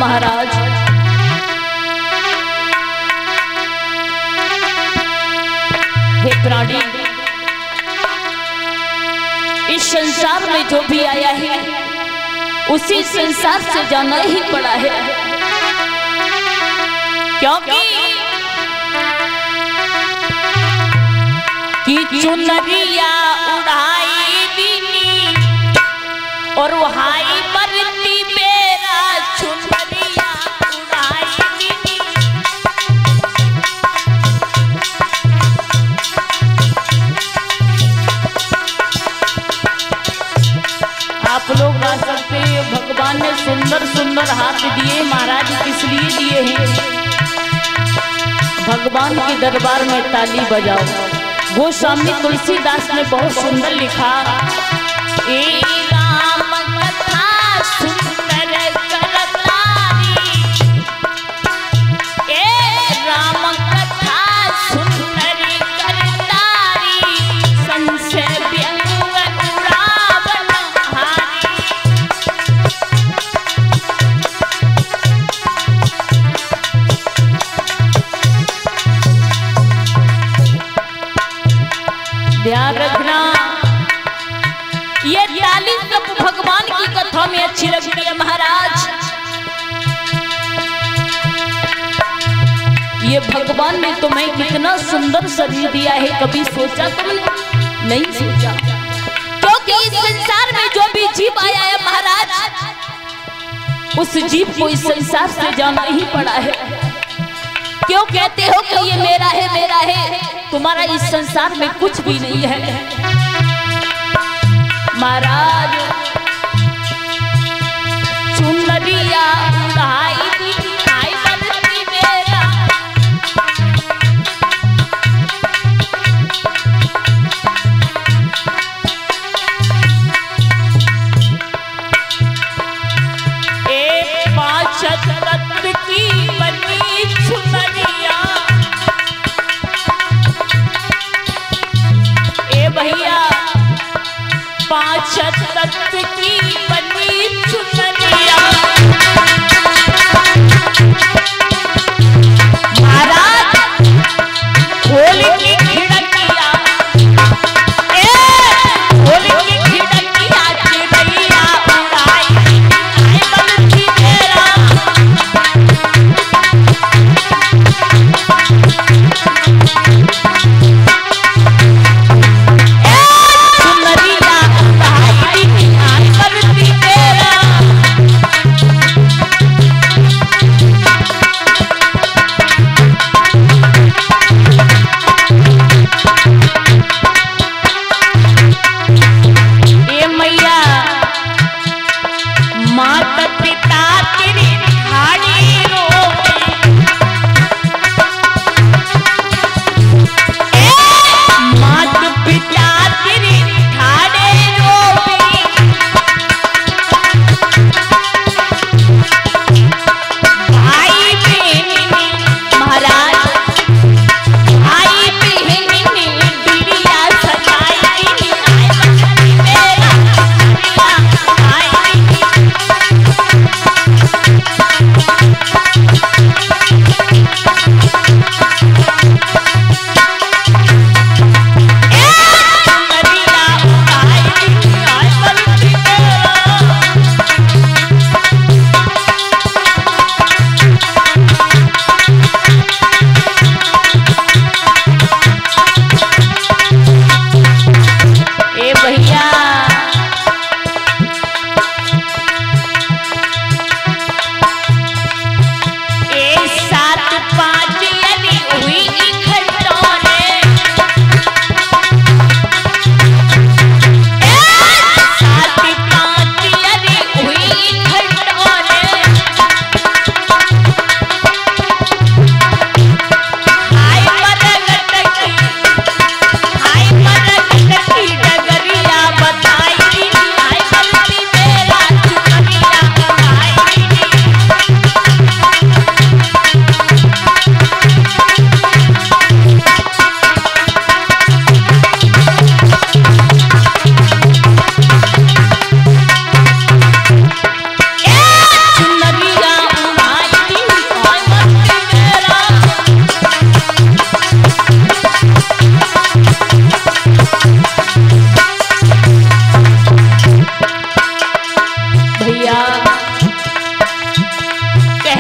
महाराज। हे प्राणी, इस संसार में जो भी आया है उसी संसार से जाना ही पड़ा है, क्योंकि चुनरिया उड़ाई दीनी और वहाई बरती मेरा चुनरिया उड़ाई दीनी। आप लोग गा सकते हैं, भगवान ने सुंदर सुंदर हाथ दिए, महाराज किस लिए दिए हैं? भगवान के दरबार में ताली बजाओ। गोस्वामी तुलसीदास ने बहुत सुंदर लिखा, ए राम कथा सुंदर करतारी, ए राम कथा सुंदर करतारी, संशय व्यंग उड़ावन हारी। ध्यान रखना, ये ताली सब भगवान की कथा में अच्छी लगती है महाराज। ये भगवान ने तुम्हें कितना सुंदर शरीर दिया है, कभी सोचा तुमने? नहीं सोचा, क्योंकि इस संसार में जो भी जीव आया है महाराज, उस जीव को इस संसार से जाना ही पड़ा है। क्यों कहते हो कि ये मेरा है मेरा है? तुम्हारा इस संसार में कुछ भी नहीं है महाराज। चुनरिया उड़ाई दीनी आई बरती मेरा, एक 5 तत्व की बनी चुनरिया। ए भैया, 5 तत्व की बनी चुनरिया। महाराज खोल की खिड़किया, खोल की खिड़किया, चिड़ैया उड़ाई आई बरती मेरा।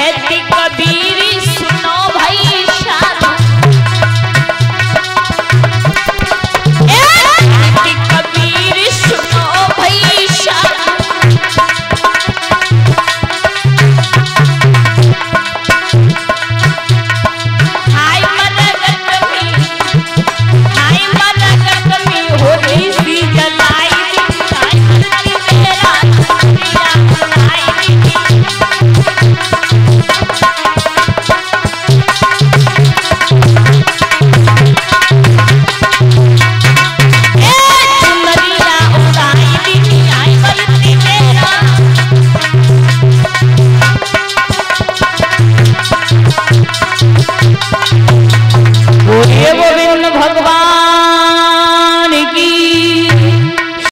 कहती कबीर